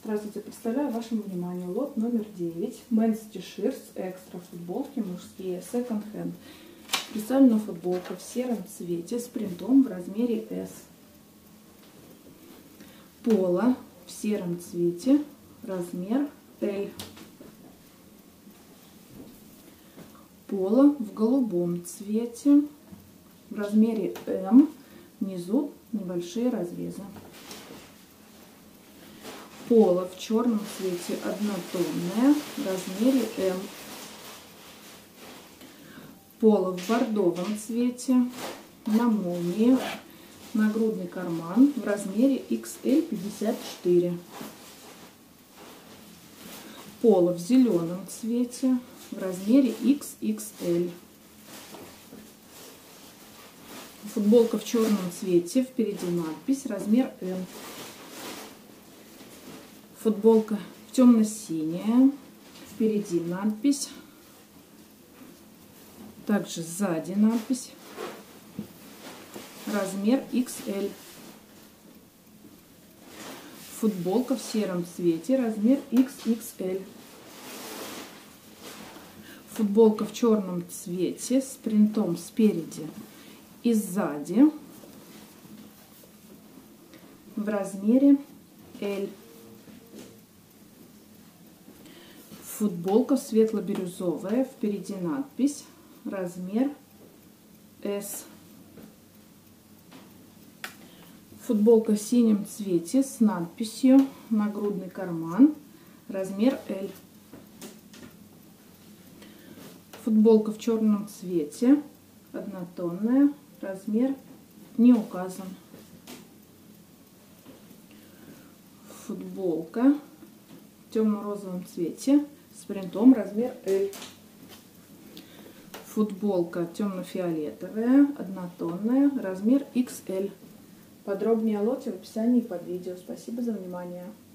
Здравствуйте, представляю вашему вниманию лот номер 9. Men's T-shirts экстра, футболки мужские, second hand. Представлена футболка в сером цвете с принтом в размере S. Поло в сером цвете, размер L. Поло в голубом цвете, в размере M. Внизу небольшие разрезы. Поло в черном цвете однотонное, в размере M. Поло в бордовом цвете, на молнии, нагрудный карман в размере XL54. Поло в зеленом цвете, в размере XXL. Футболка в черном цвете, впереди надпись, размер M. Футболка темно-синяя, впереди надпись, также сзади надпись, размер XL. Футболка в сером цвете, размер XXL. Футболка в черном цвете с принтом спереди и сзади в размере L. Футболка светло-бирюзовая, впереди надпись, размер S. Футболка в синем цвете с надписью, нагрудный карман, размер L. Футболка в черном цвете, однотонная, размер не указан. Футболка в темно-розовом цвете с принтом, размер L. Футболка темно-фиолетовая, однотонная, размер XL. Подробнее о лоте в описании под видео. Спасибо за внимание.